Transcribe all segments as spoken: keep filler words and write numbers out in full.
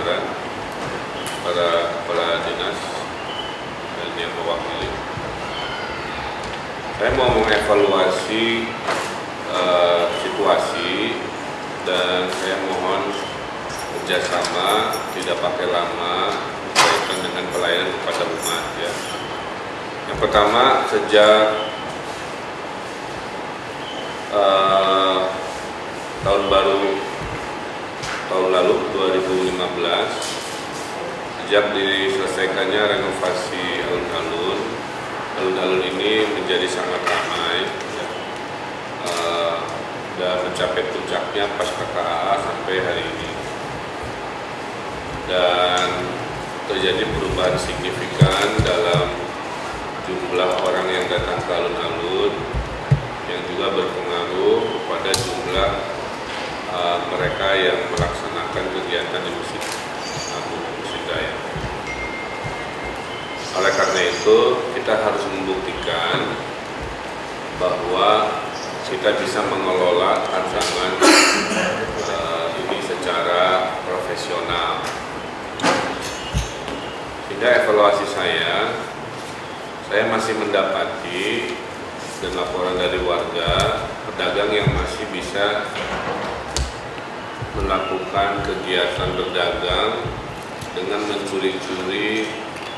kemarin, para kepala dinas dan yang mewakili. Saya mau mengevaluasi uh, situasi dan saya mohon kerjasama, tidak pakai lama berkaitan dengan pelayanan kepada umat. Ya. Yang pertama, sejak uh, tahun baru tahun lalu dua ribu lima belas, sejak diselesaikannya renovasi alun-alun, alun-alun ini menjadi sangat ramai ya, uh, dan mencapai puncaknya pas K K A sampai hari ini, dan terjadi perubahan signifikan dalam jumlah orang yang datang ke alun-alun, yang juga berpengaruh pada jumlah uh, mereka yang melaksanakan kegiatan di Masjid Agung Masjid Daya. Oleh karena itu, kita harus membuktikan bahwa kita bisa mengelola ancaman uh, ini secara profesional. Sehingga evaluasi saya, saya masih mendapati dan laporan dari warga, pedagang yang masih bisa melakukan kegiatan berdagang dengan mencuri-curi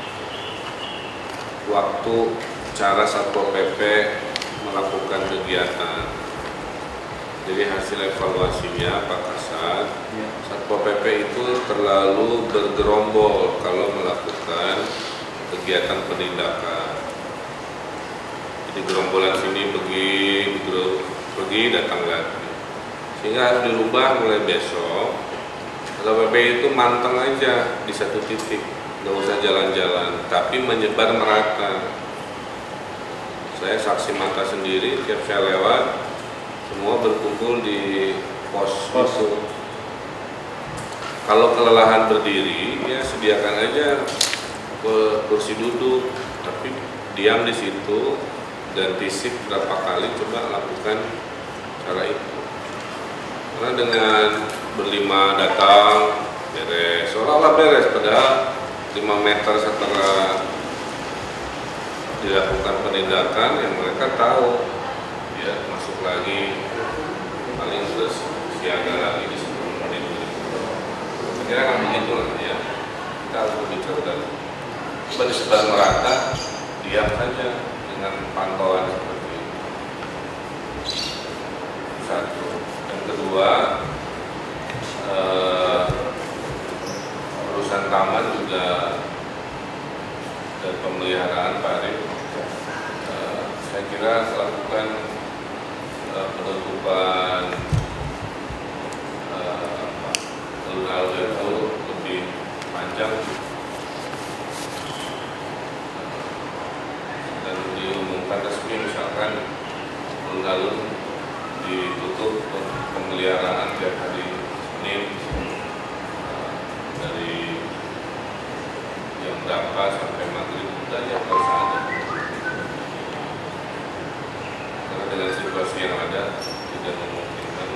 waktu cara Satpol P P melakukan kegiatan. Jadi hasil evaluasinya Pak Kasat, ya. Satpol P P itu terlalu bergerombol kalau melakukan kegiatan penindakan. Jadi gerombolan sini pergi, pergi datang lagi. Sehingga harus dirubah mulai besok. Satpol P P itu manteng aja di satu titik, nggak usah jalan-jalan, tapi menyebar merata. Saya saksi mata sendiri, tiap saya lewat, semua berkumpul di pos itu. Kalau kelelahan berdiri, ya sediakan aja kursi duduk, tapi diam di situ dan fisik berapa kali coba lakukan cara itu. Karena dengan berlima datang beres, seolah-olah beres, padahal lima meter setelah dilakukan penindakan yang mereka tahu, ya masuk lagi, paling terus siaga lagi di sepuluh menit. Saya kira kan begitu lah ya, kita harus lebih cerdas. Coba disebar merata, diam saja dengan pantauan seperti ini. Satu. Yang kedua, eh, urusan taman juga dan pemeliharaan Pak Arif, eh, saya kira melakukan eh, penutupan alun-alun eh, itu lebih panjang dan diumumkan resmi, misalkan alun-alun ditutup untuk pemeliharaan tiap hari Senin eh, dari jam berapa sampai maghrib, udah ya kalau ada. Karena dengan situasi yang ada tidak memungkinkan.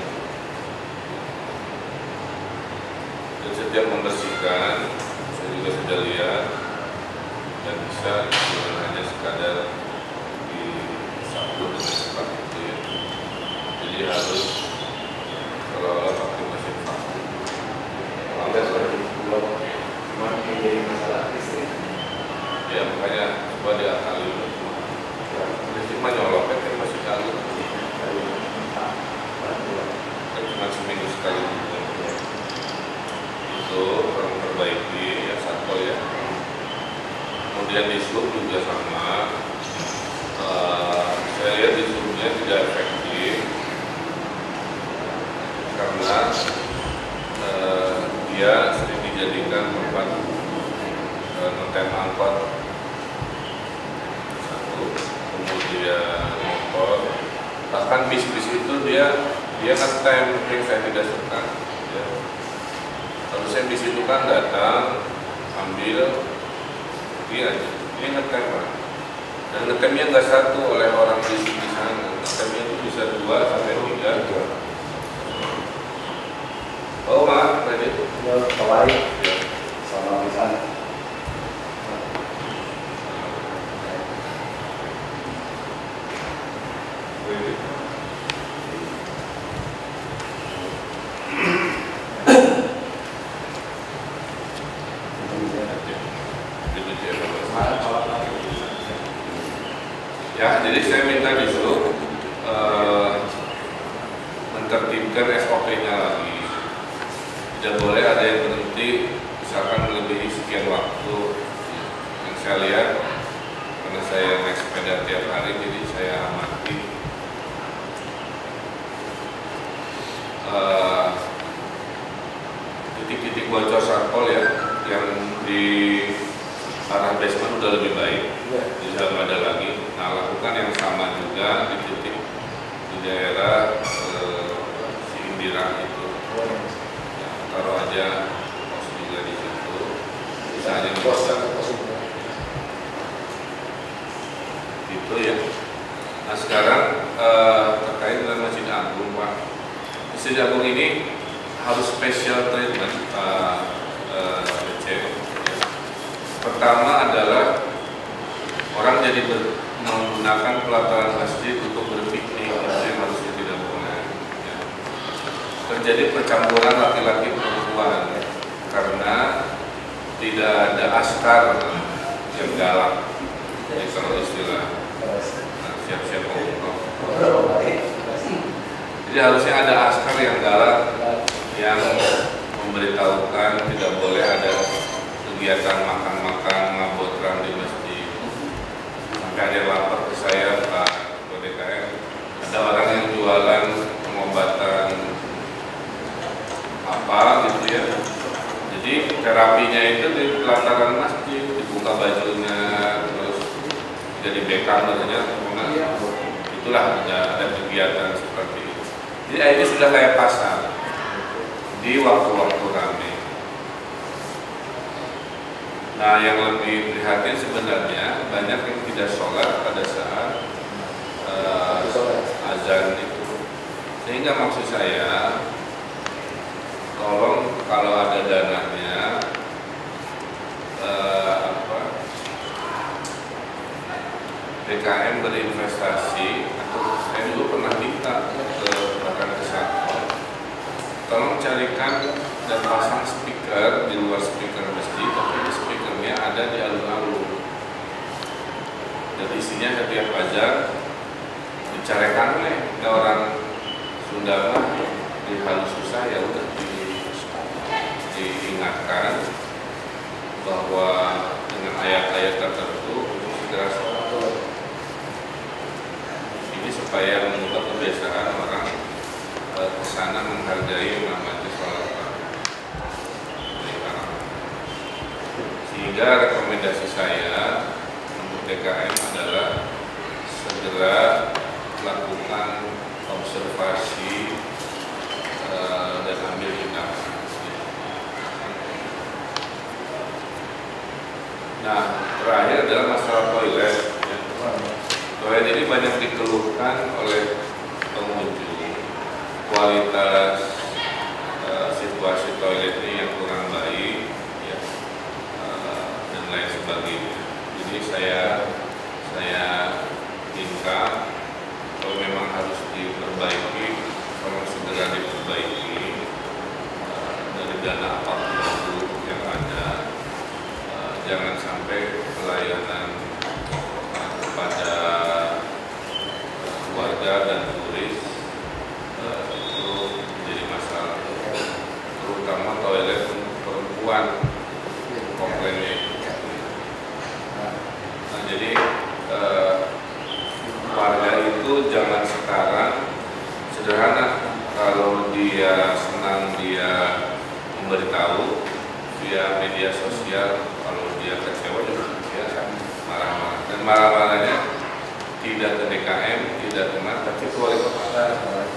Dan setiap membersihkan, saya juga sudah lihat, dan bisa bukan hanya sekadar disapu dengan cepat gitu ya. Jadi harus kalau pakai mesin vakum. Ada suatu pulau masih jadi masalah listrik. Ya makanya coba diakali dulu. Listrik mah nyolok kan masih jalan. Kan cuma seminggu sekali. Itu orang perbaiki ya Satpol ya. Kemudian di sub juga sama. Uh, saya lihat di subnya tidak efektif karena uh, dia sering dijadikan tempat ngetem angkot satu, kemudian motor, bahkan bis-bis itu dia dia ngetem, yang saya tidak suka ya. Harusnya bis itu kan datang ambil dia aja, ini ngetem kan, dan ngetemnya nggak satu oleh orang di sana, ngetemnya itu bisa dua sampai tiga. Oh maaf tadi itu kembali. Ya, jadi saya minta disuruh uh, menertibkan S O P-nya lagi. Tidak boleh ada yang berhenti, misalkan melebihi sekian waktu. Yang saya lihat, karena saya naik sepeda tiap hari, jadi saya amati. Uh, titik-titik bocor satpol ya, yang di arah basement udah lebih baik, tidak ada lagi. Nah, lakukan yang sama juga di titik di daerah eh, si Indira itu. Ya, taruh aja pos juga di situ. Bisa aja gitu ya. Nah, sekarang eh, terkait dengan Masjid Agung, Pak. Masjid Agung ini harus special treatment, Pak eh, B C. Pertama adalah orang jadi ber, menggunakan pelataran masjid untuk berpiknik, itu yang harusnya tidak boleh. Ya. Terjadi percampuran laki-laki perempuan karena tidak ada askar yang galak. Jadi kalau istilah nah, siap-siap ngomong. Jadi harusnya ada askar yang galak yang memberitahukan tidak boleh ada kegiatan makan-makan ngabotran di masjid. Sampai ada yang lapor ke saya, Pak Ketua D K M, ada orang yang jualan pengobatan apa gitu ya. Jadi terapinya itu di pelataran masjid, dibuka bajunya, terus jadi bekam katanya, itulah ada, ada kegiatan seperti itu. Jadi ini sudah kayak pasar di waktu-waktu ramai. Nah, yang lebih prihatin sebenarnya banyak yang tidak sholat pada saat uh, azan itu. Sehingga maksud saya, tolong kalau ada dananya, uh, apa, D K M berinvestasi. Atau saya dulu pernah minta ke bahkan ke Satpol, tolong carikan dan pasang speaker di luar speaker masjid, tapi speakernya ada di alun-alun. Jadi isinya setiap azan dicarekan oleh orang Sunda mah di halus susah ya udah di, diingatkan bahwa dengan ayat-ayat tertentu untuk segera sholat. Ini supaya mengubah kebiasaan orang ke sana menghargai namanya sholat. Sehingga rekomendasi saya untuk D K M adalah segera lakukan observasi uh, dan ambil tindakan. Nah, terakhir adalah masalah toilet. Ya. Toilet ini banyak dikeluhkan oleh pengunjung. Kualitas uh, situasi toilet ini yang kurang baik. Lain sebagainya. Jadi saya saya minta kalau memang harus diperbaiki, tolong segera diperbaiki uh, dari dana apapun yang ada. Uh, jangan sampai pelayanan uh, kepada uh, warga dan turis uh, itu menjadi masalah, terutama toilet untuk perempuan komplainnya. Jadi eh, warga itu jangan sekarang sederhana, kalau dia senang dia memberitahu via media sosial, kalau dia kecewa juga dia marah-marah, dan marah-marahnya tidak ke D K M, tidak kena, tapi ke wali kota.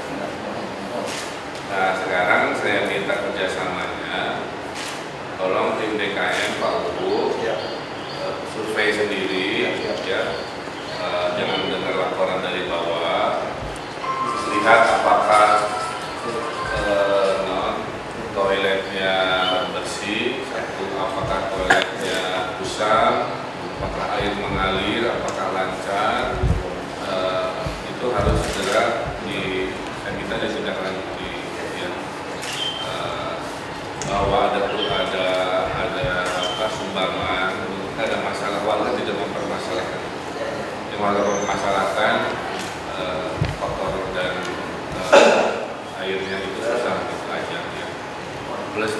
Nah, sekarang saya minta kerjasamanya, tolong tim D K M Pak U survei sendiri, ya, uh, jangan dengar laporan dari bawah. Lihat apakah uh, non toiletnya bersih, satu, apakah toiletnya usang, apakah air mengalir, apakah lancar. Uh, itu harus segera di, saya minta ditindaklanjuti, ya. Uh, bahwa ada ada ada apa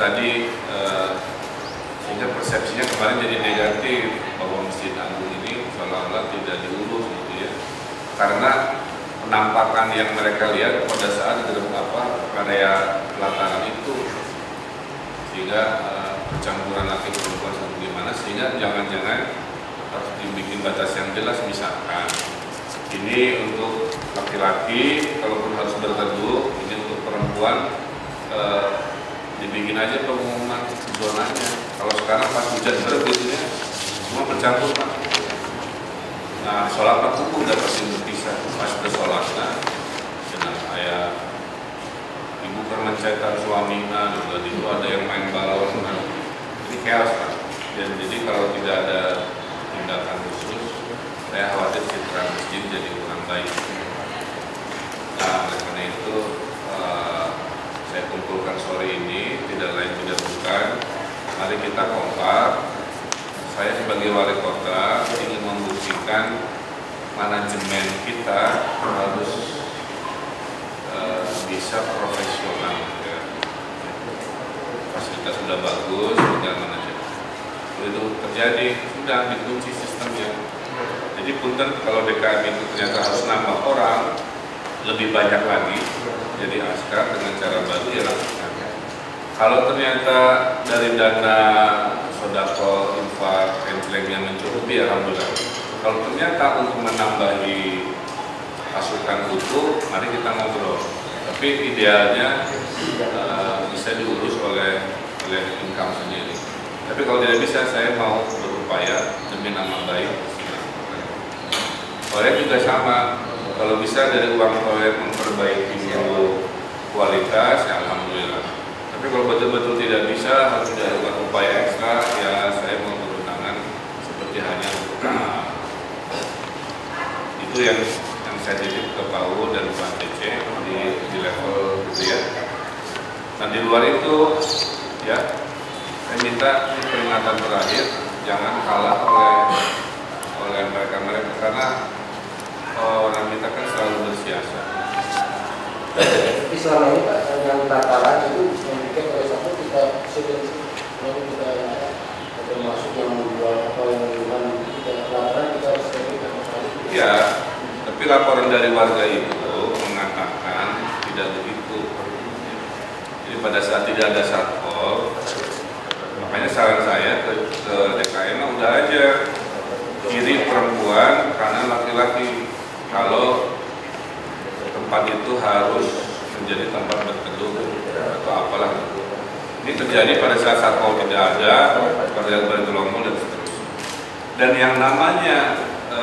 tadi eh, sehingga persepsinya kemarin jadi negatif bahwa Masjid Agung ini seolah-olah tidak diurus gitu ya, karena penampakan yang mereka lihat pada saat gedung apa area pelataran itu, sehingga eh, percampuran laki perempuan satu gimana, sehingga jangan-jangan harus dibikin batas yang jelas. Misalkan ini untuk laki-laki kalaupun harus berteduh, ini untuk perempuan eh, dibikin aja pengumuman zonanya. Kalau sekarang pas hujan deras biasanya semua bercampur Pak. Nah, sholat waktu pun udah pasti berpisah. Pas ke sholatnya, senang ayah ibu kan mencetak suaminya, dan itu ada yang main balon, kan. Ini chaos Pak. Dan jadi kalau tidak ada tindakan khusus, saya khawatir citra masjid jadi kurang baik. Nah, oleh karena itu uh, saya kumpulkan sore ini, tidak lain tidak bukan, mari kita kompak. Saya sebagai wali kota ingin membuktikan manajemen kita harus uh, bisa profesional. Ya. Fasilitas sudah bagus, tinggal manajemen. Kalau itu terjadi, sudah dikunci sistemnya. Jadi punten kalau D K M itu ternyata harus nambah orang lebih banyak lagi, jadi askar dengan cara baru ya lakukan. Kalau ternyata dari dana sodako, infak, template yang mencukupi, alhamdulillah. Kalau ternyata untuk menambahi pasukan utuh, mari kita ngobrol. Tapi idealnya uh, bisa diurus oleh oleh income sendiri. Tapi kalau tidak bisa, saya mau berupaya demi nama baik. Proyek juga sama. Kalau bisa dari uang proyek memperbaiki kualitas, ya alhamdulillah. Tapi kalau betul-betul tidak bisa, harus dilakukan upaya ekstra, ya saya mau turun tangan seperti hanya untuk nah, itu yang yang saya titip ke Pak U dan Pak D C di, di level gitu ya. Nah di luar itu, ya saya minta peringatan terakhir, jangan kalah oleh oleh mereka-mereka karena orang kita kan selalu bersiasat. Tapi selama ini Pak, yang tataran itu membuat oleh satu kita sudah lalu kita termasuk yang membuat atau yang membuat kita tataran kita harus terlibat sekali. Ya, tapi laporan dari warga itu mengatakan tidak begitu. Jadi pada saat tidak ada satpol, makanya saran saya ke, ke D K M udah aja kiri perempuan kanan laki-laki. Kalau tempat itu harus menjadi tempat berteduh atau apalah. Ini terjadi pada saat satpol tidak ada, pada saat bergelombol dan seterusnya. Dan yang namanya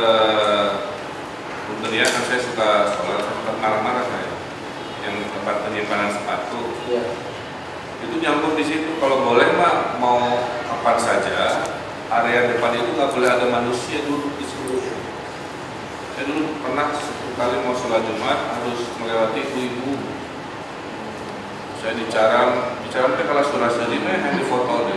untuk ya kan saya suka sholat, saya suka marah-marah saya. Yang tempat penyimpanan sepatu, ya. Itu nyambung di situ. Kalau boleh mah mau kapan saja, area depan itu nggak boleh ada manusia duduk di situ. Saya dulu pernah satu kali mau sholat Jumat harus melewati ibu-ibu. Saya dicarang, dicarang ke kalau surah selimah yang difoto deh.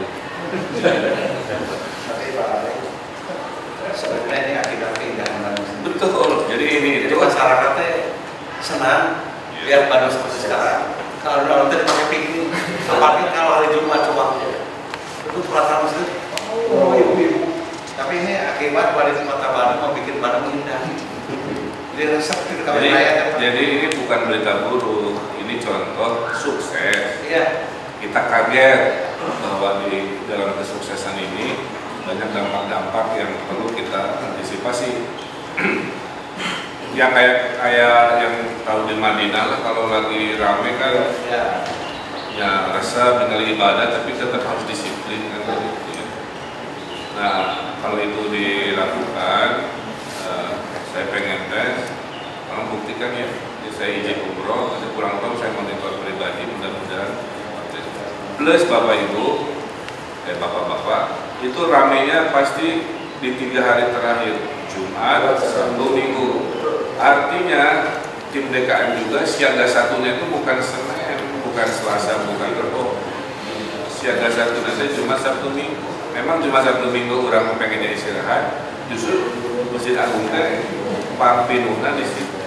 Tapi Pak, sebenarnya ini akibat keindahan manusia. Betul. Jadi ini itu masyarakatnya senang lihat pada seperti sekarang. Kalau nonton pakai piknik, apalagi kalau hari Jumat coba itu perasaan muslim. Oh ibu-ibu. Tapi ini akibat wali kota Bandung mau bikin Bandung indah. Jadi resep itu jadi, jadi ini bukan berita buruk, ini contoh sukses. Iya. Kita kaget bahwa di dalam kesuksesan ini banyak dampak-dampak yang perlu kita antisipasi. Yang kayak kayak yang tahu di Madinah lah, kalau lagi rame kan ya, ya rasa tinggal ibadah tapi tetap harus disiplin kan gitu ya. Nah kalau itu dilakukan, uh, saya pengen tes, kalau buktikan ya, jadi saya izin umroh, nanti pulang tahun saya monitor pribadi, mudah-mudahan. Plus bapak ibu, eh bapak-bapak, itu ramenya pasti di tiga hari terakhir, Jumat, Sabtu, Minggu. Artinya tim D K M juga siaga satunya itu bukan Senin, bukan Selasa, bukan Rabu. Siaga satu nanti Jumat, Sabtu, Minggu. Memang Jumat, Sabtu, Minggu orang pengennya istirahat, justru Masjid Agung teh pampinuna di situ.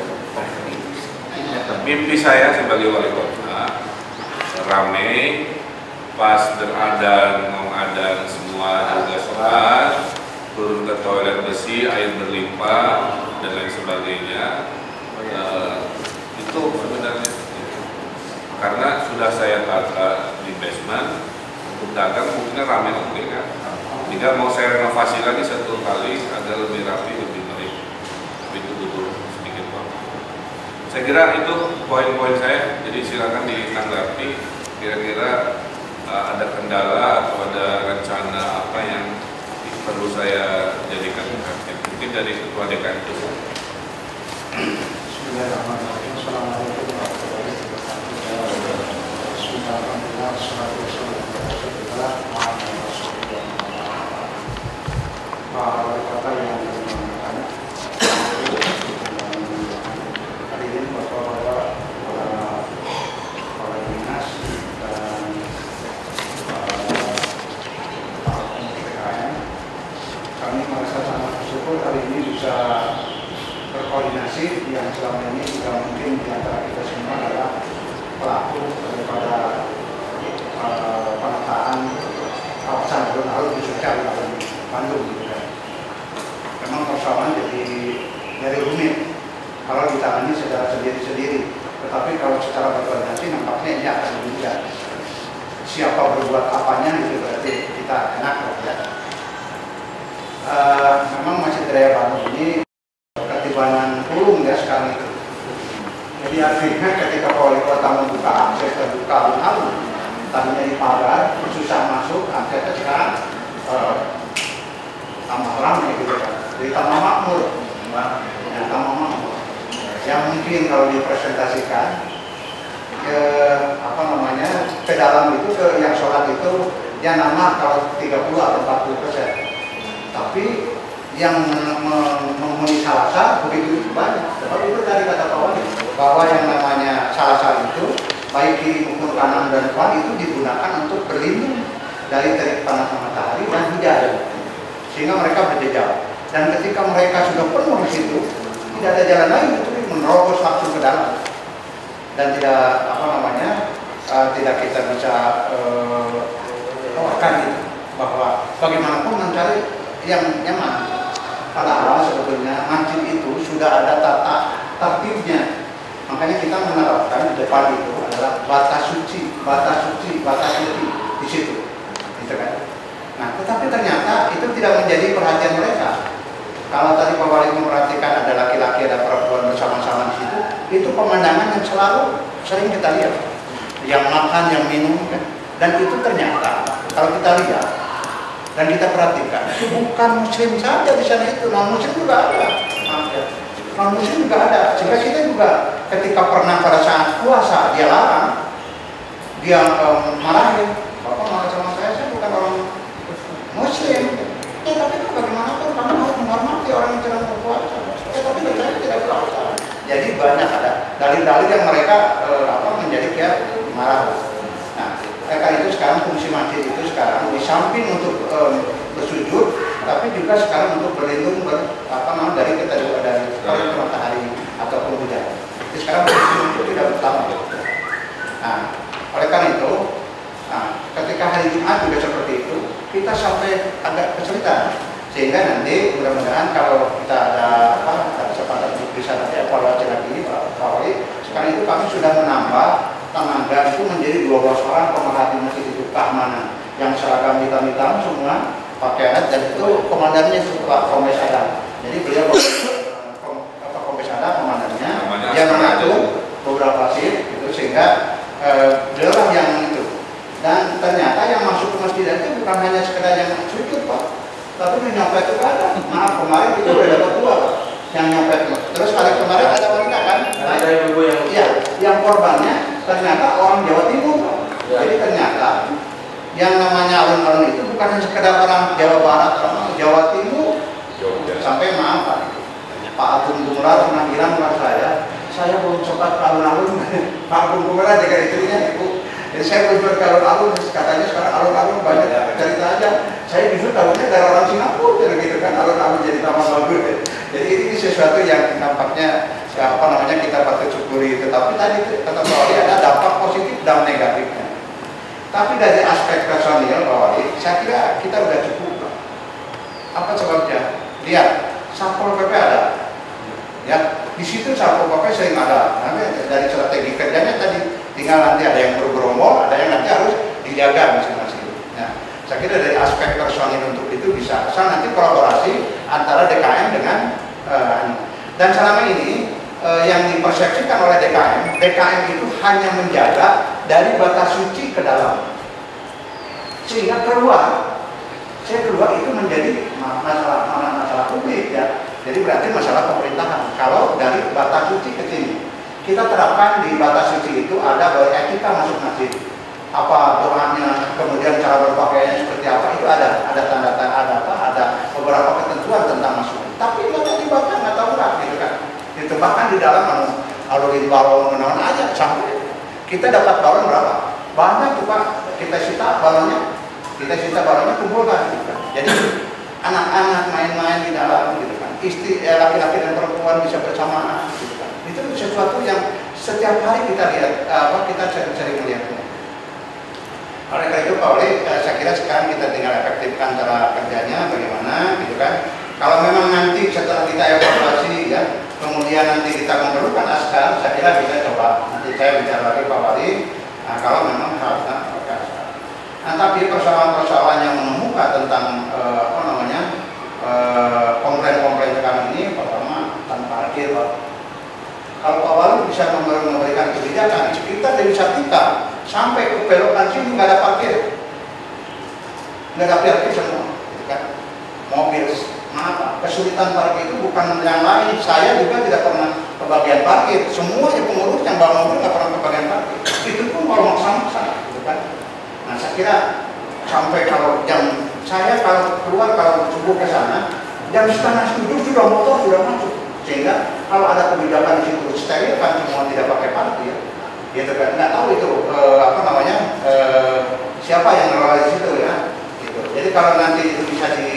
Mimpi saya sebagai wali kota rame, pas beradan, mau adan semua juga sholat, turun ke toilet bersih, air berlimpah dan lain sebagainya. Uh, itu sebenarnya karena sudah saya tata di basement untuk dagang mungkin rame lagi kan. Jika mau saya renovasi lagi satu kali agar lebih rapi, lebih baik, itu butuh sedikit waktu. Saya kira itu poin-poin saya. Jadi silakan ditanggapi. Kira-kira uh, ada kendala atau ada rencana apa yang perlu saya jadikan perhatian? Mungkin dari Ketua D K M itu. Bismillahirrahmanirrahim. Assalamualaikum warahmatullahi wabarakatuh. Bismillahirrahmanirrahim. Pak Wali Kota yang dimuliakan, hari ini Bapak-Bapak Kepala Dinas dan Pak P K M, kami merasa sangat bersyukur hari ini bisa berkoordinasi yang selama ini juga mungkin di antara kita semua adalah pelaku daripada uh, penataan kawasan alun-alun khususnya di Bandung. Gitu kan. Memang persoalan jadi dari rumit kalau ditangani secara sendiri-sendiri, tetapi kalau secara berkoordinasi nampaknya ini akan mudah. Siapa berbuat apanya itu berarti kita enak ya. Uh, memang Masjid Raya Bandung ini ketibanan pulung ya sekarang itu. Jadi artinya ketika wali kota membuka akses terbuka alun-alun, tadinya di pagar, susah masuk, aksesnya sekarang uh, tambah ramai gitu kan. Jadi tambah makmur, ya, tambah makmur. Yang mungkin kalau dipresentasikan ke apa namanya ke dalam itu ke yang sholat itu yang nama kalau tiga puluh atau empat puluh persen, tapi yang memenuhi salasa begitu banyak. Sebab itu dari kata Pak Wali bahwa yang namanya salasa itu baik kiri maupun kanan dan depan itu digunakan untuk berlindung dari terik panas matahari dan hujan, sehingga mereka berjejak. Dan ketika mereka sudah penuh di situ, tidak ada jalan lain kecuali menerobos langsung ke dalam. Dan tidak apa namanya uh, tidak kita bisa tawarkan uh, itu bahwa bagaimanapun mencari yang nyaman. Padahal sebetulnya masjid itu sudah ada tata tertibnya. Makanya kita menerapkan di depan itu adalah batas suci, batas suci, batas suci di situ, gitu kan. Nah, tetapi ternyata itu tidak menjadi perhatian mereka. Kalau tadi Pak Wali memperhatikan ada laki-laki, ada perempuan bersama-sama di situ, itu pemandangan yang selalu sering kita lihat, yang makan, yang minum, kan. Dan itu ternyata kalau kita lihat dan kita perhatikan, itu bukan muslim saja di sana itu, non muslim juga ada. Non muslim juga ada. Sehingga kita juga ketika pernah pada saat puasa dia larang, dia um, marahin, Bapak marah sama saya, saya bukan orang muslim. Ya tapi kan bagaimanapun kamu harus menghormati orang yang sedang berpuasa. Ya tapi saya tidak berpuasa. Jadi banyak ada dalil-dalil yang mereka uh, apa menjadi kayak marah. Nah, karena itu sekarang fungsi masjid itu sekarang di samping untuk um, bersujud, tapi juga sekarang untuk berlindung ber, apa namanya dari kita juga dari panas matahari ataupun hujan. Jadi sekarang fungsi masjid tidak utama. Nah, oleh karena itu, nah, ketika hari Jumat juga seperti itu, kita sampai agak kesulitan. Sehingga nanti mudah-mudahan kalau kita ada apa, ada kesempatan untuk bisa nanti evaluasi lagi Pak Wali. Sekarang itu kami sudah menambah tenaga itu menjadi dua belas orang pemerhati masjid itu keamanan yang seragam hitam-hitam semua pakai alat, dan itu komandannya itu Pak Kombes Adam. Jadi beliau Pak Kombes Adam komandannya yang mengatur beberapa shift itu, sehingga eh, beliau lah yang itu. Dan ternyata yang masuk ke masjid itu bukan hanya sekedar yang sujud Pak, tapi yang nyopet itu ada. Maaf kemarin itu udah dapat dua Pak yang nyopet. Terus kali kemarin ada wanita kan? Ada ibu yang iya, yang korbannya ternyata orang Jawa Timur Pak. Ya. Jadi ternyata yang namanya alun-alun itu bukan hanya sekedar orang Jawa Barat, orang Jawa Timur. Jogja. Sampai maaf Pak, Pak Agung Gumelar pernah bilang kepada saya, saya belum sempat ke alun-alun. Pak Agung Gumelar jaga istrinya Ibu. Jadi saya belum ke alun-alun, katanya sekarang alun-alun banyak ya, cerita aja. Saya justru tahunya dari orang Singapura, gitu kan, alun-alun jadi taman bagus. Ya. Jadi ini sesuatu yang nampaknya apa namanya kita patut syukuri. Tetapi tadi kata Pak Wali ada dampak positif dan negatifnya. Tapi dari aspek personil Pak Wali, saya kira kita udah cukup. Apa sebabnya? Lihat, Satpol P P ada, ya di situ Satpol P P sering ada. Nanti dari strategi kerjanya tadi tinggal nanti ada yang bergerombol, ada yang nanti harus dijaga masing-masing. Nah, saya kira dari aspek personil untuk itu bisa asal nanti kolaborasi antara D K M dengan uh, dan selama ini uh, yang dipersepsikan oleh D K M, D K M itu hanya menjaga dari batas suci ke dalam, sehingga keluar, saya keluar itu menjadi masalah masalah publik ya. Jadi berarti masalah pemerintahan. Kalau dari batas suci ke sini, kita terapkan di batas suci itu ada etika masuk masjid, apa doanya, kemudian cara berpakaian seperti apa itu ada, ada tanda-tanda, ada apa, ada beberapa ketentuan tentang masuk. Tapi nggak dibakar, nggak tahu nggak gitu kan. Ditebakkan di dalam alur balon menawan aja sampai kita dapat balon berapa? Banyak tuh Pak, kita sita balonnya, kita sita balonnya kumpulkan. Gitu kan. Jadi anak-anak main-main di dalam gitu kan. Istri, eh, laki-laki dan perempuan bisa bersamaan gitu kan. Itu sesuatu yang setiap hari kita lihat, apa kita sering melihatnya. Oleh karena itu Pak Wali, eh, saya kira sekarang kita tinggal efektifkan cara kerjanya bagaimana gitu kan. Kalau memang nanti setelah kita evaluasi ya, kemudian nanti kita memerlukan askar, saya kira bisa coba. Nanti saya bicara lagi Pak Wali, nah, kalau memang harusnya pakai askar. Nah, tapi persoalan-persoalan yang mengemuka tentang eh, apa namanya eh, komplain-komplain sekarang ini, pertama tentang parkir Pak. Kalau Pak Wali bisa memberikan kebijakan, kita dari Sartika sampai ke belokan sini nggak ada parkir, nggak ada parkir semua, gitu kan? Mobil. Maaf, kesulitan parkir itu bukan yang lain. Saya juga tidak pernah ke bagian parkir. Semuanya pengurus yang bawa mobil nggak pernah ke bagian parkir. Itu pun kalau maksa-maksa, gitu kan. Nah, saya kira sampai kalau jam saya kalau keluar kalau subuh ke sana jam setengah tujuh sudah motor sudah masuk. Sehingga kalau ada kebijakan di situ steril kan semua tidak pakai parkir. Gitu kan. Nggak tahu itu eh, apa namanya eh, siapa yang ngelola di situ ya. Gitu. Jadi kalau nanti itu bisa di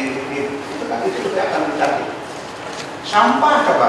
itu juga akan mencari sampah coba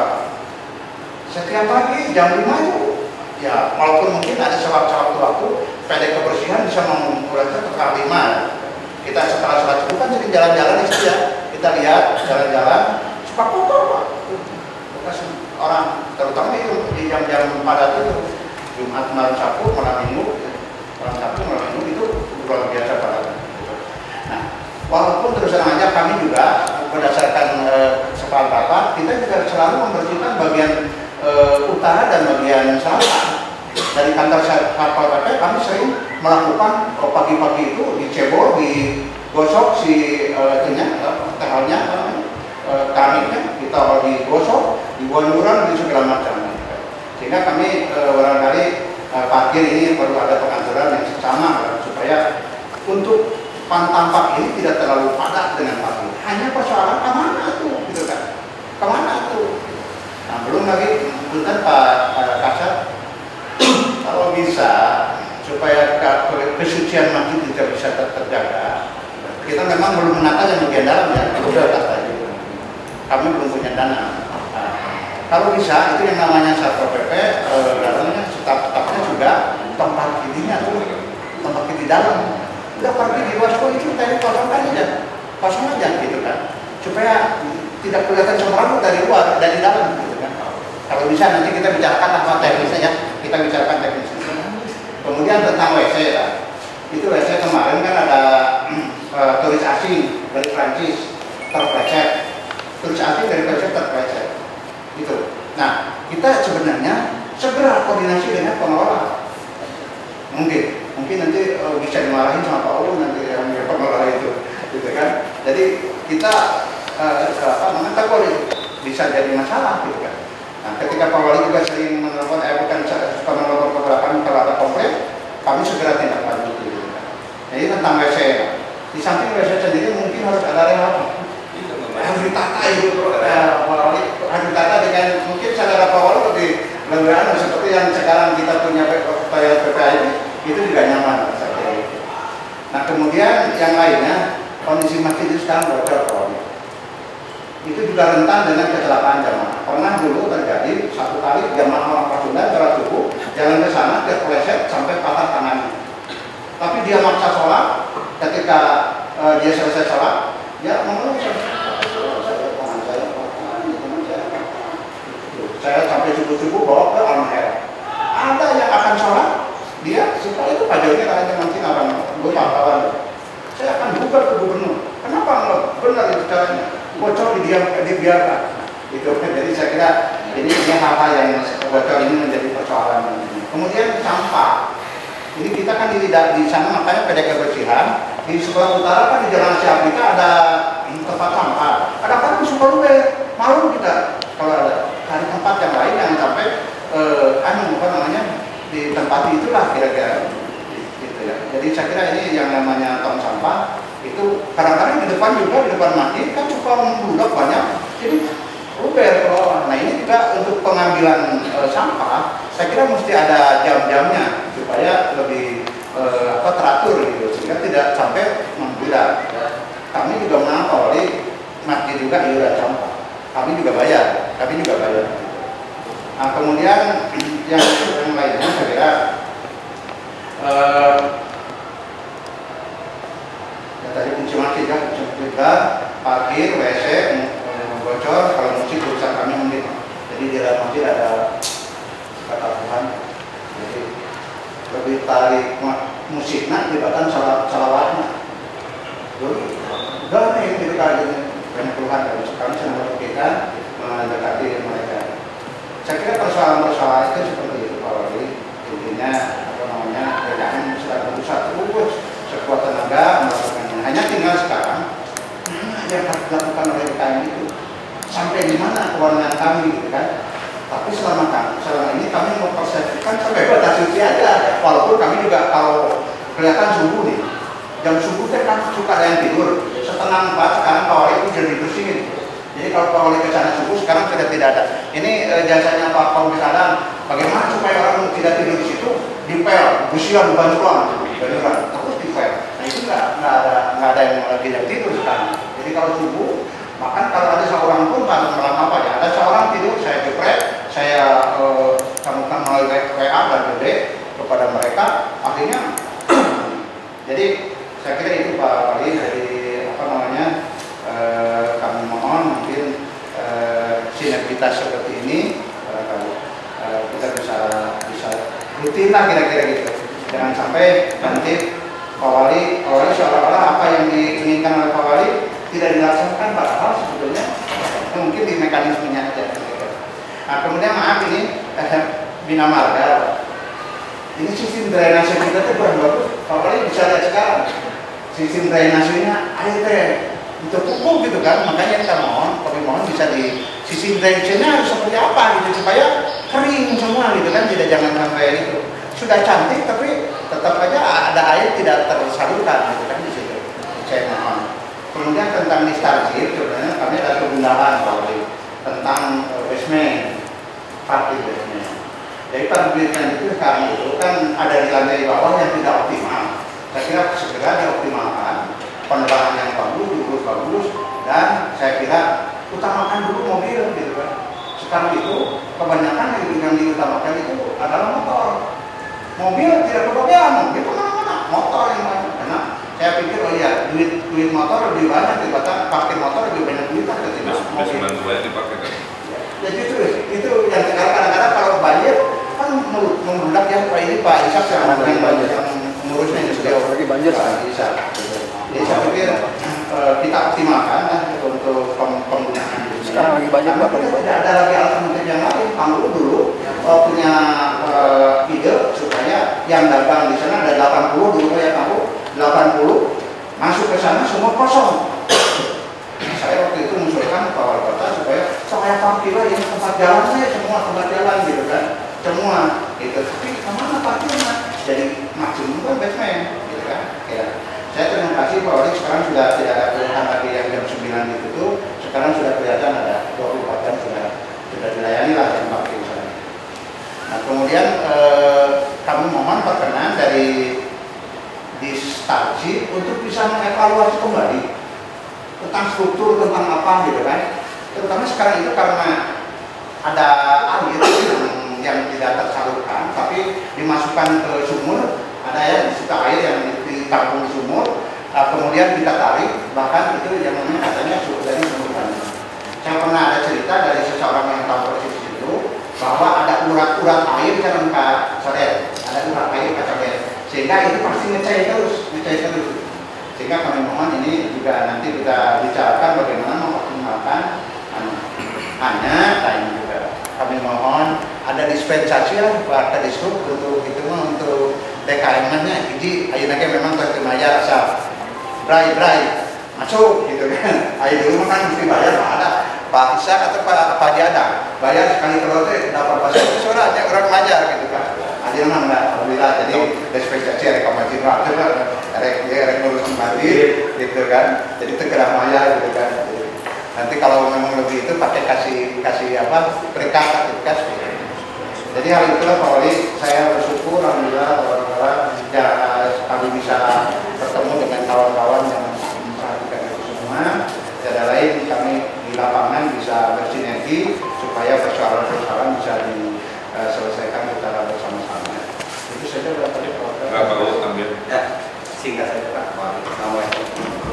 setiap pagi jam lima itu ya, walaupun mungkin ada sewaktu-waktu P D kebersihan bisa mengurangi ke K lima. Kita setelah sholat subuh kan sering jalan-jalan di situ ya, kita lihat jalan-jalan suka kotor Pak, bekas orang terutama itu di jam-jam padat itu Jumat malam Sabtu malam Minggu malam Sabtu malam Minggu itu luar biasa padat. Nah, walaupun terus terang aja kami juga berdasarkan e, kesepakatan kita juga selalu membersihkan bagian e, utara dan bagian selatan. Dari kantor Satpol P P kami sering melakukan pagi-pagi itu dicebol, digosok si e, itunya, tehalnya, e, keramiknya kita digosok, dibuang-buang, di segala macam. Sehingga kami e, barangkali e, parkir ini perlu ada pengaturan yang sama supaya untuk tampak ini tidak terlalu padat dengan parkir. Hanya persoalan kemana tuh, gitu kan? Kemana tuh? Nah, belum lagi punten Pak Kasat, kalau bisa supaya kesucian masjid tidak bisa terjaga. Kita memang belum menata yang bagian dalam ya, sudah tata itu. Kami belum punya dana. Nah, kalau bisa itu yang namanya Satpol P P, eh, namanya staf-stafnya juga tempat kidinya tuh, tempat kidi dalam. Udah parkir di luar sekolah itu tadi kosongkan aja, kosong aja gitu kan, supaya tidak kelihatan semrawut dari luar, dari dalam gitu kan. Kalau bisa nanti kita bicarakan apa teknisnya ya, kita bicarakan teknisnya. Kemudian tentang W C ya, itu W C kemarin kan ada uh, turis asing dari Prancis terpleset, turis asing dari Prancis terpleset, gitu. Nah, kita sebenarnya segera koordinasi dengan pengelola, mungkin. Mungkin nanti uh, bisa dimarahin sama Pak Ulu nanti yang pengelola itu, gitu kan. Jadi kita uh, apa namanya takut bisa jadi masalah, gitu kan. Nah, ketika Pak Wali juga sering menelpon, eh bukan suka menelpon beberapa kami kalau ada komplain, kami segera tindak lanjut, gitu kan. Jadi tentang W C, di samping W C sendiri mungkin harus ada rehab, harus ditata itu, Pak Wali harus ditata dengan mungkin saudara Pak Wali lebih lebih seperti yang sekarang kita punya P P A ini. Itu juga nyaman saya kira. Nah, kemudian yang lainnya kondisi masjid itu sekarang bocor Pak. Itu juga rentan dengan kecelakaan jamaah. Pernah dulu terjadi satu kali jamaah orang Pasundan sholat subuh jalan ke sana terpeleset sampai patah tangannya. tapi dia maksa sholat. Ketika uh, dia selesai sholat, ya mengeluh, saya sampai subuh-subuh bawa ke Al-Mahera. Ada yang akan sholat, dia supaya itu pajaknya katanya nanti akan lupa kawan. Saya akan buka ke gubernur. Kenapa nggak benar itu caranya? Bocor didiam, dibiarkan. Itu jadi saya kira ini ini hal-hal yang bocor ini menjadi persoalan. Kemudian sampah. Ini kita kan di, di sana makanya pada kebersihan di sebelah utara kan di Jalan Asia Afrika ada tempat sampah. Kadang-kadang suka luber, malu kita kalau ada cari tempat yang lain yang sampai eh, anu apa namanya di tempat itulah kira-kira gitu ya. Jadi saya kira ini yang namanya tong sampah itu kadang-kadang di depan juga di depan masjid kan suka membludak banyak. Jadi luber ke bawah. Nah ini juga untuk pengambilan e, sampah, saya kira mesti ada jam-jamnya supaya lebih e, apa teratur gitu, sehingga tidak sampai membludak. Kami juga mengawali masjid juga iuran sampah. Kami juga bayar, kami juga bayar. Nah kemudian yang yang lainnya saya kira e, ya tadi kunci masjid ya, kunci juga parkir, W C bocor, kalau musik urusan kami mungkin. Jadi di dalam masjid ada kata Tuhan, jadi lebih tarik musiknya dibanding salah salawatnya. Jadi udah nih itu kali ini banyak Tuhan kalau sekarang sedang berpikirkan mendekati mereka. Saya kira persoalan-persoalan itu seperti itu Pak Wali. Intinya apa namanya kerjaan sedang berusaha terus sekuat tenaga melakukannya. Hanya tinggal sekarang yang harus dilakukan oleh K M itu sampai di mana kewenangan kami gitu kan. Tapi selama kan, selama ini kami mempersepsikan sampai batas suci aja. Walaupun kami juga kalau kelihatan subuh nih, jam subuh kan suka ada yang tidur. Setengah empat sekarang Pak Wali itu jadi dibersihin. Jadi kalau Pak Wali ke sana subuh sekarang sudah tidak ada. Ini e, jasanya Pak Komisaris Sadang. Bagaimana supaya orang tidak tidur di situ? Dipel, busian, bantuan, bantuan, terus dipel. Nah itu nggak nggak ada nggak ada yang lagi yang tidur sekarang. Jadi kalau subuh bahkan kalau ada seorang pun tak melakukan apa ya, ada seorang tidur, saya jepret, saya eh, temukan melalui W A dan B D kepada mereka, akhirnya jadi saya kira itu Pak Wali dari apa namanya eh, kami mohon mungkin eh, sinergitas seperti ini eh, kalau eh, kita bisa bisa rutin lah kira-kira gitu, jangan sampai nanti Pak Wali, Pak Wali seolah-olah apa yang diinginkan oleh Pak Wali tidak dilaksanakan, padahal sebetulnya mungkin di mekanismenya aja. Nah kemudian maaf ini eh, Bina Marga, ini sistem drainase kita tuh kurang bagus. Apalagi bisa lihat sekarang sistem drainasenya air teh untuk pupuk gitu kan, makanya kita mohon, kami mohon bisa di sistem drainasenya harus seperti apa gitu supaya kering semua gitu kan, tidak jangan sampai itu sudah cantik tapi tetap aja ada air tidak tersalurkan gitu kan di situ. Saya mohon. Kemudian tentang nistarjir, sebenarnya kami ada kegundahan tentang uh, basement, parkir basement. Jadi parkir basement itu sekarang itu kan ada di lantai bawah yang tidak optimal. Saya kira segera dioptimalkan, penerangan yang bagus, bagus, bagus, dan saya kira utamakan dulu mobil gitu kan. Sekarang itu kebanyakan yang, yang diutamakan itu adalah motor. Mobil tidak kebagian, mobil kemana-mana, motor yang banyak. Karena saya pikir oh iya duit duit motor lebih banyak daripada parkir motor lebih banyak duit kan ketimbang mobil. Banyak dipakai kan? Jadi itu itu yang sekarang kadang-kadang kalau banjir kan membludak ya Pak ini Pak Ishak yang banjir yang mengurusnya ini sudah lagi banjir Pak Ishak. Jadi saya pikir uh, kita optimalkan lah untuk penggunaan. Sekarang lagi banjir Pak. Tidak ada lagi alternatif yang lain. Kamu dulu uh, punya uh, ide supaya yang dagang di sana ada delapan puluh dulu ya kamu delapan puluh masuk ke sana semua kosong. Nah, saya waktu itu mengusulkan ke wali kota supaya saya parkir ini tempat jalan saya semua tempat jalan gitu kan semua gitu. Tapi kemana parkirnya? Jadi maksimum kan basement gitu kan. Ya. Saya terima kasih Pak Wali sekarang sudah tidak ada keluhan lagi yang jam sembilan ditutup. Sekarang sudah kelihatan ada dua puluh empat jam sudah sudah dilayani lah yang parkir sana. Nah kemudian eh, kami mohon perkenan dari Distarji untuk bisa mengevaluasi kembali tentang struktur, tentang apa gitu kan. Terutama sekarang itu karena ada air yang, yang tidak tersalurkan tapi dimasukkan ke sumur, ada yang suka air yang ditampung sumur, uh, kemudian kita tarik, bahkan itu yang namanya katanya suhu dari sumur panas. Saya pernah ada cerita dari seseorang yang tahu persis itu bahwa ada urat-urat air dalam kacader, ada urat air kacader, sehingga itu pasti ngecair terus, ngecair terus. Sehingga kami mohon ini juga nanti kita bicarakan bagaimana mengoptimalkan hanya lain juga. Kami mohon ada dispensasi lah Pak Kadisub untuk itu mah untuk D K M-nya. Jadi ayeuna memang terkemaya asal bray-bray masuk gitu kan. Ayo dulu kan mesti bayar Pak ada Pak Isa atau Pak Pak Jada bayar sekali kalau teh dapat pasal itu suaranya orang ngajar gitu kan. Aja mah enggak alhamdulillah jadi dispensasi rekomendasi Pak itu rek rek ngurus kembali gitu kan. Jadi tegera bayar gitu kan. Nanti kalau memang lebih itu pakai kasih kasih apa perikat kasih. Jadi hal itulah Pak Wali saya bersyukur alhamdulillah kawan-kawan ya kami bisa bertemu dengan kawan-kawan yang memperhatikan itu semua. Tiada lain kami di lapangan bisa bersinergi supaya persoalan-persoalan bisa diselesaikan secara bersama-sama. Itu saja Pak Wali. Enggak perlu ambil. Ya, singkat saja Pak. Assalamualaikum.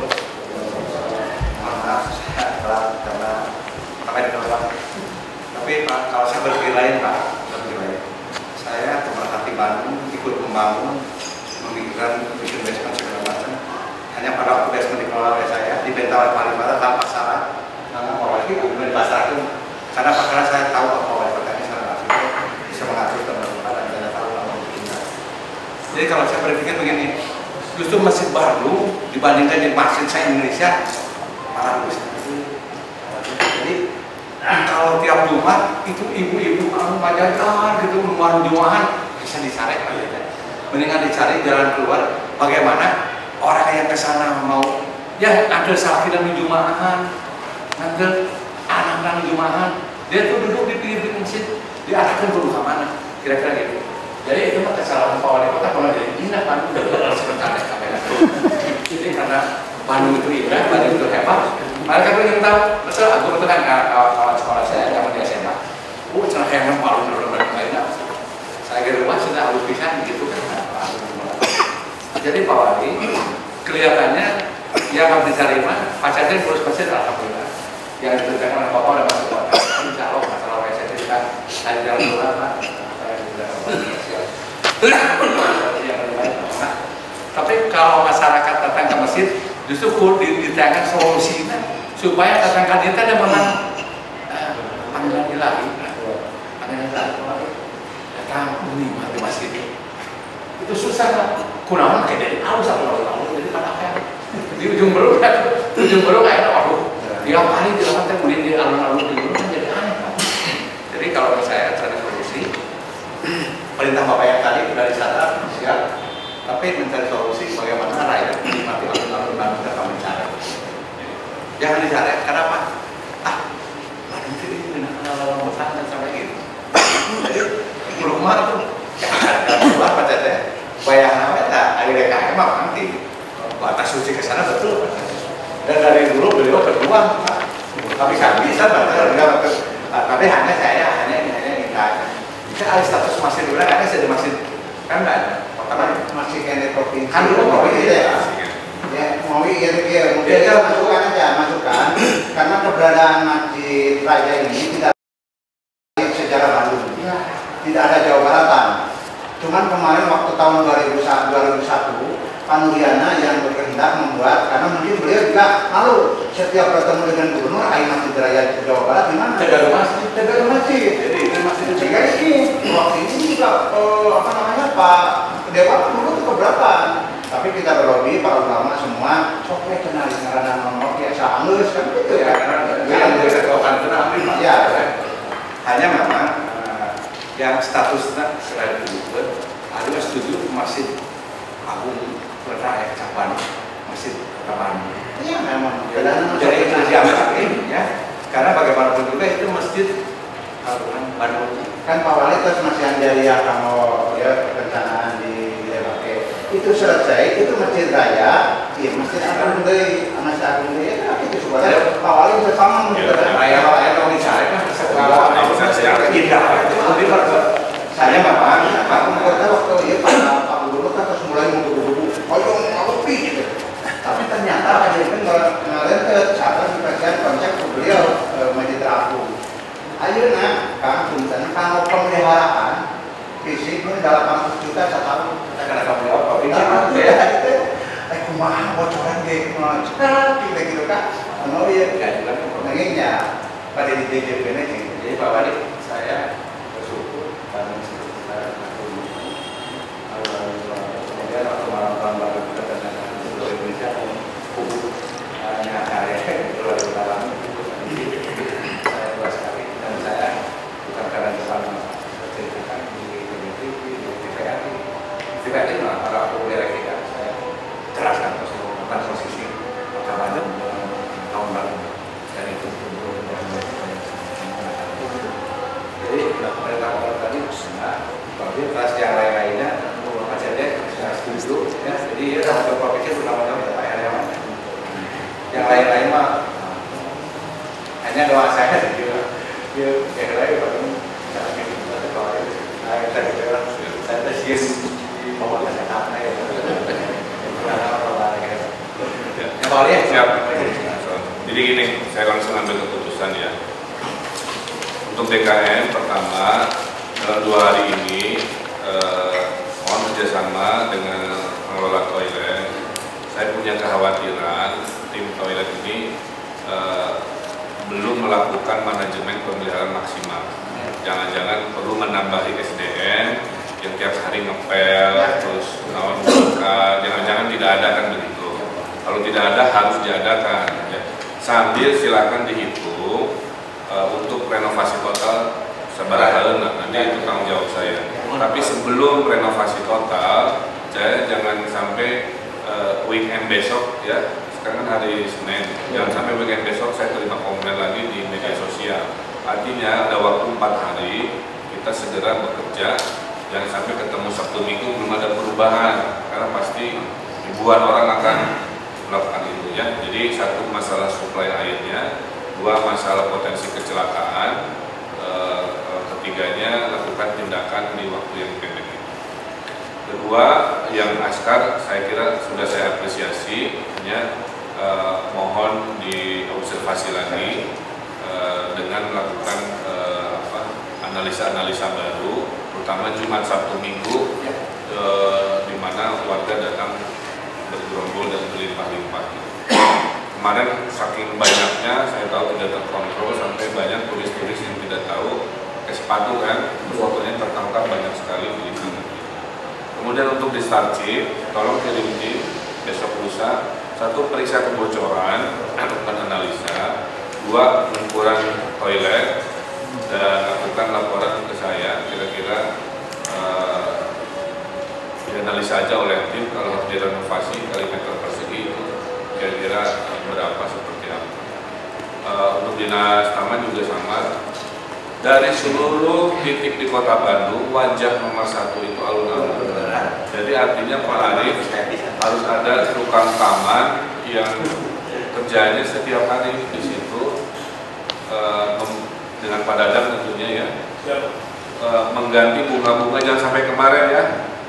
Maaf saya telat karena pakai di luar. Tapi Pak, kalau saya berpikir lain Pak, berpikir lain. Saya pemerhati Bandung ikut membangun, memikirkan bikin basement segala macam. Hanya pada waktu basement dikelola oleh saya, dibentang oleh paling barat tanpa syarat. Karena Pak Wali belum dipasarkan. Karena Pak karena saya tahu Pak Wali Kota ini secara langsung bisa mengatur teman-teman dan saya tahu apa yang bikinnya. Jadi kalau saya berpikir begini, justru Masjid Baru dibandingkan di masjid saya Indonesia bagus. Jadi kalau tiap Jumat itu ibu-ibu anu majalah gitu mengeluarkan jumahan bisa dicari aja. Mendingan dicari jalan keluar bagaimana orang yang ke sana mau ya ada sakiran di jumahan, ada anak-anak di jumahan, dia tuh duduk di pinggir masjid, diarahkan dulu ke mana, kira-kira gitu. Jadi itu mah kesalahan Pak Wali Kota kalau jadi indah kan udah sebentar kamera. Jadi karena Bandung itu indah, Bandung itu hebat. Mereka tuh yang tahu, betul, aku betul kan kawan sekolah saya yang di S M A. Uh, cara hebat malu dulu mereka lainnya. Saya ke rumah sudah alus pisan gitu kan. Jadi Pak Wali, kelihatannya yang harus dicari mah pacarnya terus pasir alhamdulillah. Yang dikerjakan oleh Bapak dan Mas Bapak. Insya Allah masalah W S D kan dari jalan keluar Pak. Saya juga siap. Tapi kalau masyarakat datang ke masjid, justru ditanya solusinya supaya datang ke dia ada memang panggilan ilahi, panggilan ilahi, datang menikmati masjid itu susah kan? Kunaon kayak dari awal satu tahun jadi pada apa? Di ujung belum, di ujung belum kayak waduh, tiap hari dilakukan kemudian di alun-alun di belum jadi aneh. Jadi kalau saya cari solusi, perintah Bapak yang tadi sudah disadar siap. Tapi mencari solusi bagaimana rakyat menikmati alun-alun Bandung tanpa mencari. Jangan dicari, karena apa? Ah, Bandung itu ini alun-alun besar dan sampai gitu. Jadi rumah tuh, jangan keluar pada teh. Bayang apa? Nah, ada D K M nanti batas suci ke sana betul. Dan dari dulu beliau berdua, kami kan bisa batal, tapi hanya saya hanya hanya kita. Saya alih status masih dulu, karena saya di masjid kan enggak ada. Karena masih kene provinsi kan dulu provinsi ya ya mau iya ya mungkin ya, masukkan aja masukkan karena keberadaan Masjid Raya ini tidak sejarah Bandung ya. Tidak ada Jawa Baratan cuman kemarin waktu tahun dua ribu satu Pak Nuriana yang berkehendak membuat karena mungkin beliau juga malu setiap bertemu dengan gubernur ayo Masjid Raya Jawa Barat di mana? Tegal masjid tegal masjid jadi itu masjid sehingga ini waktu ini juga oh, apa namanya Pak Dewa dulu itu keberatan, tapi kita berlobby para ulama semua, soknya kenal karena nomor biasa angus kan gitu ya. Yang bisa kelakukan kenal ya. Hanya memang uh, yang statusnya sudah dibuat, ada setuju masjid Agung Percaya Capan, masjid Capan. Iya memang. Jadi itu diambil ini ya, karena bagaimanapun juga itu masjid Agung Bandung. Kan Pak Wali terus masih anjari ya kamu ya perencanaan di Depake itu selesai itu Masjid Raya iya Masjid Agung Deui Masjid Agung Deui ya itu supaya Pak Wali bisa sama gitu raya raya kalau dicari kan segala indah itu nanti saya Bapak Pak Gubernur waktu itu Pak Pak Gubernur kan terus mulai menggebu-gebu ayo Oh iya, nengnya pada di D J P ini. Jadi Pak Wali, saya bersyukur karena sekitar kemudian waktu malam tahun baru kita datang ke seluruh Indonesia kubu hanya karya luar dalam saya luas sekali dan saya bukan karena depan ceritakan di T V di T V R di T V R itu para populer kita saya ceraskan terus tentang posisi Ramadan tahun baru dan itu jadi pemerintah kota tadi nah, tapi pas yang lain-lainnya aja deh saya setuju ya jadi ya satu provinsi utama-utama ya Pak Hermawan yang lain-lain mah hanya doa saya sih dia dia yang lain bahkan saya ingin berdoa saya tadi bilang saya tersius mau ada apa ya ya Pak ya siap. Jadi gini, saya langsung ambil keputusan ya. Untuk D K N pertama dalam dua hari ini eh, mohon kerjasama dengan pengelola toilet. Saya punya kekhawatiran tim toilet ini eh, belum melakukan manajemen pemeliharaan maksimal. Jangan-jangan perlu menambahi S D M yang tiap hari ngepel, terus nawan buka. Jangan-jangan tidak ada kan begitu. Kalau tidak ada harus diadakan. Ya. Sambil silakan dihitung uh, untuk renovasi total sabaraha nah, nanti itu tanggung jawab saya. Tapi sebelum renovasi total, saya jangan sampai uh, weekend besok ya. Sekarang kan hari Senin, jangan sampai weekend besok saya terima komen lagi di media sosial. Artinya ada waktu empat hari kita segera bekerja. Jangan sampai ketemu Sabtu Minggu belum ada perubahan karena pasti ribuan orang akan melakukan itu ya. Jadi satu masalah suplai airnya, dua masalah potensi kecelakaan, e, e, ketiganya lakukan tindakan di waktu yang pendek. Kedua, yang askar saya kira sudah saya apresiasi, ya, e, mohon diobservasi lagi e, dengan melakukan e, apa, analisa-analisa baru, terutama Jumat Sabtu Minggu, e, di mana warga datang bergerombol dan berlimpah-limpah. Kemarin saking banyaknya saya tahu tidak terkontrol sampai banyak turis-turis yang tidak tahu pakai sepatu kan, fotonya tertangkap banyak sekali di sana. Kemudian untuk di Starchip, tolong kirim tim besok lusa, satu periksa kebocoran, lakukan analisa, dua pengukuran toilet dan lakukan laporan ke saya kira-kira uh, dianalisa aja oleh tim kalau harus direnovasi kali meter persegi itu kira-kira berapa seperti apa. Uh, untuk dinas taman juga sama. Dari seluruh titik di kota Bandung wajah nomor satu itu alun-alun. Jadi artinya Pak Arif harus ada tukang taman yang kerjanya setiap hari di situ uh, dengan Pak Dadang tentunya ya. Uh, mengganti bunga-bunga jangan sampai kemarin ya.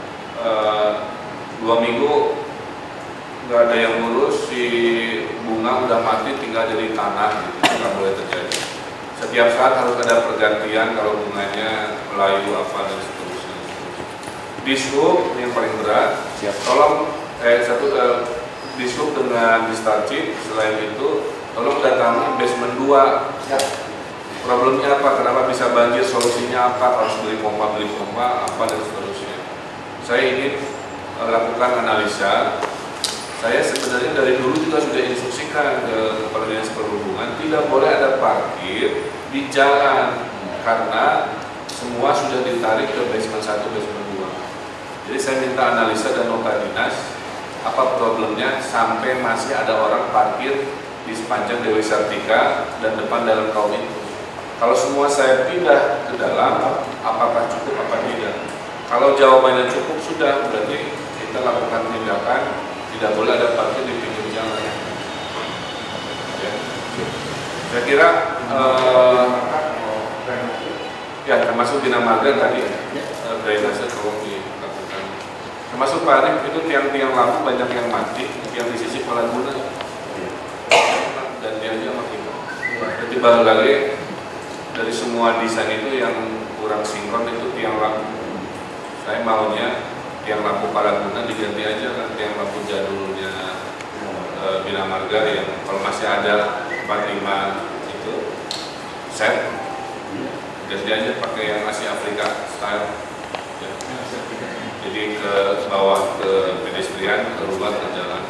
Uh, dua minggu nggak ada yang ngurus, si bunga udah mati tinggal jadi tanah gitu, nggak boleh terjadi. Setiap saat harus ada pergantian kalau bunganya melayu apa dan seterusnya. Dishub yang paling berat, siap. Tolong eh satu eh, dishub dengan Starchip. Selain itu tolong datangi basement dua. Siap. Problemnya apa? Kenapa bisa banjir? Solusinya apa? Harus beli pompa, beli pompa apa dan seterusnya. Saya ingin melakukan analisa. Saya sebenarnya dari dulu juga sudah instruksikan ke Kepala Dinas Perhubungan tidak boleh ada parkir di jalan karena semua sudah ditarik ke basement satu, basement dua. Jadi saya minta analisa dan nota dinas apa problemnya sampai masih ada orang parkir di sepanjang Dewi Sartika dan depan dalam kaum itu. Kalau semua saya pindah ke dalam, apakah cukup apa tidak? Kalau jawabannya cukup sudah, berarti kita lakukan tindakan. Tidak boleh ada parkir di pinggir jalan. Ya. Saya kira uh, ya termasuk Bina Marga tadi uh, drainase tolong dilakukan. Termasuk Pak Arif itu tiang-tiang lampu banyak yang mati, yang di sisi Palaguna dan dia aja mati. Jadi baru lagi dari semua desain itu yang kurang sinkron itu tiang lampu. Saya maunya tiang lampu Palaguna diganti aja kan tiang lampu jadulnya e, Bina Marga yang kalau masih ada empat lima itu set. Ganti aja pakai yang Asia Afrika style. Ya. Jadi ke bawah ke pedestrian, ke luar ke jalan.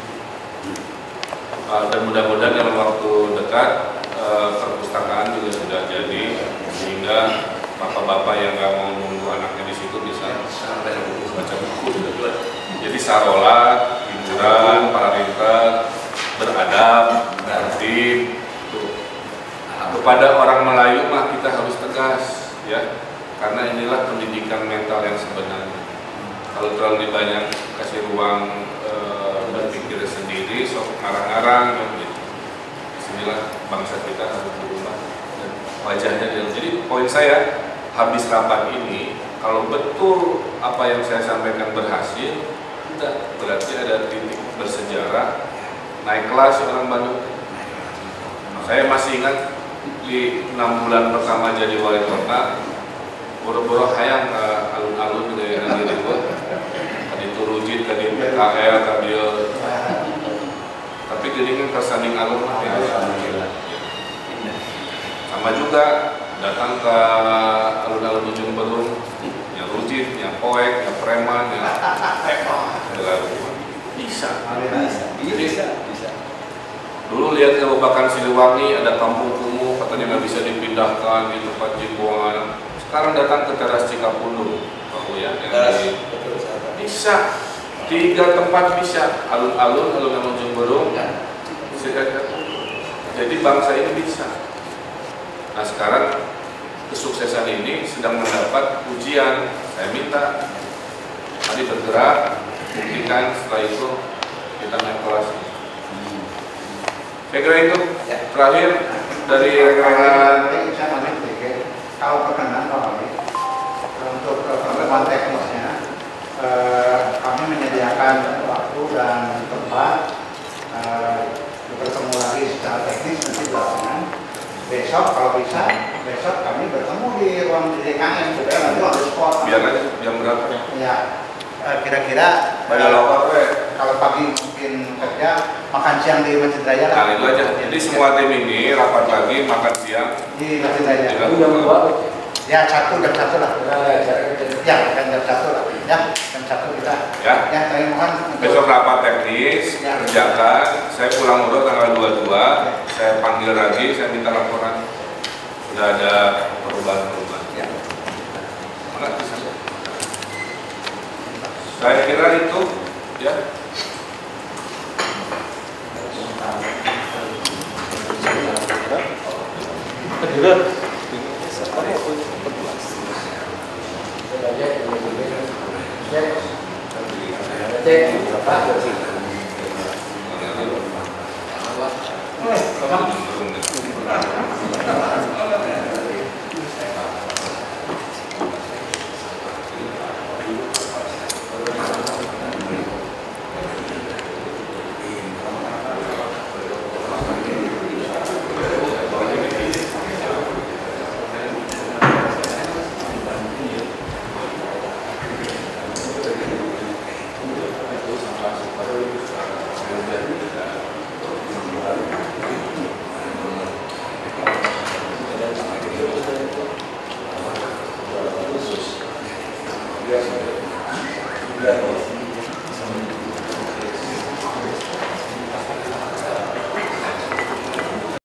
Uh, dan mudah-mudahan dalam waktu dekat uh, perpustakaan juga sudah jadi, sehingga bapak-bapak yang nggak mau nunggu anaknya di situ bisa baca buku. Jadi sarolat, hiburan, paralinter, beradab, tertib. Kepada orang Melayu mah kita harus tegas, ya, karena inilah pendidikan mental yang sebenarnya. Kalau terlalu banyak kasih ruang e, berpikir sendiri, sok ngarang-ngarang, gitu. Disinilah bangsa kita harus berubah dan wajahnya. Jadi poin saya habis rapat ini, kalau betul apa yang saya sampaikan berhasil, tidak berarti ada titik bersejarah naik kelas orang Bandung. Saya masih ingat di enam bulan pertama jadi wali kota, boro-boro hayang ke alun-alun dari diri gue, tadi turujit, tadi P K L, tadi tapi geningan tersanding alun lah ya. Sama juga datang ke alun-alun ujung Berung, yang rujit, yang poek, yang preman, yang bisa, bisa, bisa. Dulu lihat Kabupaten Siliwangi ada kampung kumuh, katanya nggak bisa dipindahkan di tempat jimbuan. Sekarang datang ke teras Cikapundung, Pak Uya, bisa. Tiga tempat bisa, alun-alun, alun-alun ujung Berung. Jadi bangsa ini bisa. Nah sekarang kesuksesan ini sedang mendapat ujian. Saya minta tadi bergerak, buktikan, setelah itu kita naik kelas. Saya kira itu terakhir dari rekan-rekan. Kalau perkenan Pak Wali, untuk pertemuan teknisnya eh, kami menyediakan waktu dan tempat eh, bertemu lagi secara teknis nanti belakangan. Besok kalau bisa, besok kami bertemu di ruang D K M supaya nanti on the spot. Biar aja jam berapa? Ya, kira-kira pada lokal we. Kalau pagi mungkin kerja, makan siang di Masjid Raya. Nah itu aja. Jadi semua tim ini rapat pagi, makan siang di Masjid Raya. Jam dua. Ya satu jam satu lah. Ya kan jam satu lah. Ya jam satu kita. Ya. Ya kami mohon. Besok rapat teknis, ya. Kerjakan. Saya pulang dulu tanggal dua puluh dua. Saya panggil lagi, saya minta laporan. Sudah ada perubahan-perubahan. Ya. Saya kira itu, ya. Kejuran. Cek, cek, cek,